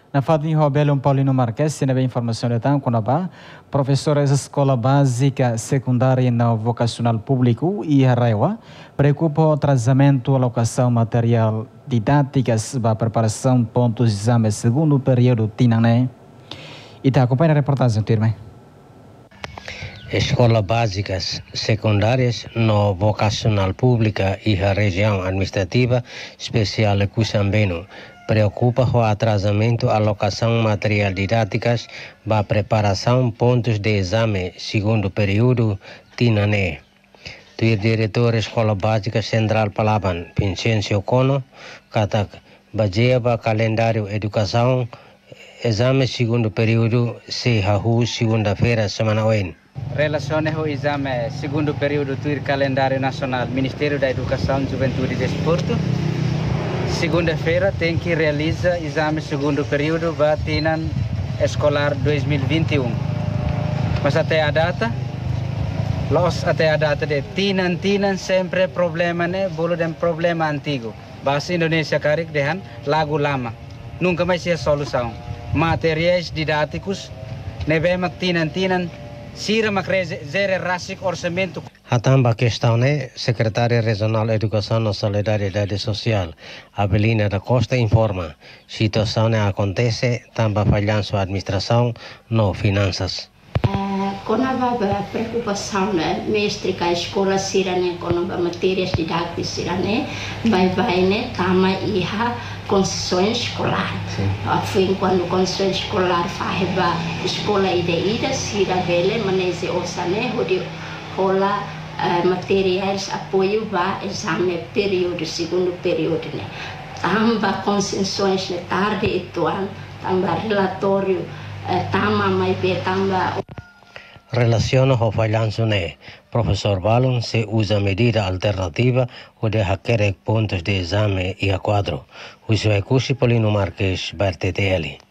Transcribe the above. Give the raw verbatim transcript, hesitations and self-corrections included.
Na Fadinho Robelo Paulino Marques, tem a informação de tanto quando professores da escola básica secundária no vocacional público e Arraiwa preocupa o atrasamento, alocação material didáticas para preparação pontos de exame segundo período Tinané. E está acompanhando a reportagem, Tirme. Escolas básicas secundárias no vocacional pública e a região administrativa especial de Cuxambeno preocupa o atrasamento, alocação material didáticas para preparação pontos de exame segundo período Tinané. O diretor da Escola Básica Central Palaban, Vincencio Cono, kata baseia calendário educação exame segundo período se hahu segunda-feira semana oen. Relações ao exame segundo período do calendário nacional Ministério da Educação, Juventude e Desporto. Segunda-feira tem que realizar exame segundo período batinan escolar dois mil e vinte e um. Mas até a data, los até a data de tinan tinan sempre problema né, bolo de problema antigo. Bahasa Indonesia karik dehan lagu lama. Nunca mais é solução. Materiais didáticos, nebemak tinan tinan sira macrezere rasik orçamento. A tamba questão é secretária regional de Educação e Solidariedade Social, Abelina da Costa, informa. Situação acontece, tamba falhanço a administração no finanças. Quando a preocupação né, mestre que a escola sirane, quando a matérias didáticas sirane, vai vai né, tama iha concessões escolar. Foi quando concessões escolar faz a escola ida ida sira vele manese osane hodi rola materiais apoio para exame período segundo período né. Tamba concessões né tarde ituan, tamba relatório, tama mais be tamba Relaciona ao falhanço né. Professor Balon se usa medida alternativa ou de hackear pontos de exame e a quadro. O seu é Cuxi Polino Marques, B R T T L.